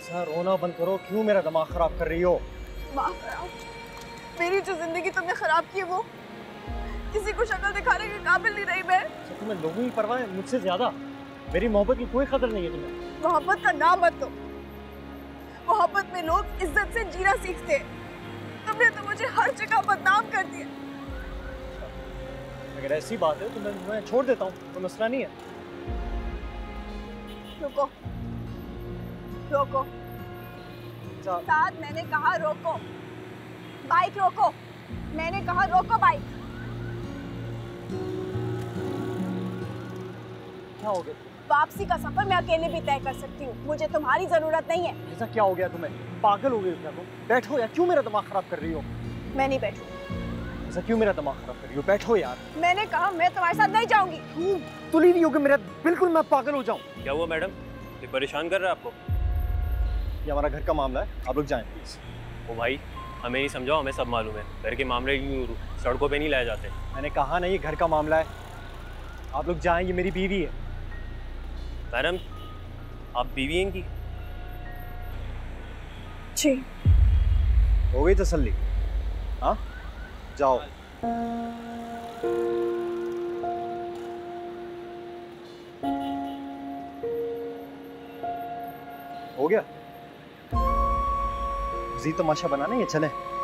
ऐसा रोना बंद करो, क्यों मेरा दिमाग खराब कर रही हो? दिमाग खराब? मेरी जो जिंदगी तुमने खराब की है वो किसी को शक्ल दिखाने के काबिल नहीं रही मैं। तुम्हें लोगों की परवाह है मुझसे ज्यादा? मेरी मोहब्बत की कोई कदर नहीं है तुम्हें? मोहब्बत का नाम मत लो। मोहब्बत में लोग इज्जत से जीना सीखते हैं। तुमने तो मुझे हर जगह बदनाम कर दिया। अगर ऐसी बात है तो मैं छोड़ देता हूँ, कोई मसला नहीं है। रुको रोको साथ, मैंने कहा रोको। बाइक रोको, मैंने कहा रोको बाइक। क्या हो गया? वापसी का सफर मैं अकेले भी तय कर सकती हूँ, मुझे तुम्हारी जरूरत नहीं है। ऐसा क्या हो गया तुम्हें? पागल हो गई हो क्या तुम? बैठो यार, क्यों मेरा दिमाग खराब कर रही हो? मैं नहीं बैठू। ऐसा क्यों मेरा दिमाग खराब कर रही हो? बैठो यार। मैंने कहा मैं तुम्हारे साथ नहीं जाऊंगी। क्यों? तुली नहीं होगी मेरा, बिल्कुल मैं पागल हो जाऊं। क्या हुआ मैडम, ये परेशान कर रहा है आपको? ये हमारा घर का मामला है, आप लोग जाएं प्लीज। ओ भाई, हमें नहीं समझाओ, हमें सब मालूम है। घर के मामले सड़कों पे नहीं लाए जाते। मैंने कहा नहीं, ये घर का मामला है, आप लोग जाएं, ये मेरी बीवी है। मैडम, आप बीवी हैं इनकी? जी। हो गई तसल्ली? हाँ, जाओ। हो गया? जी तमाशा बनाना है, चले।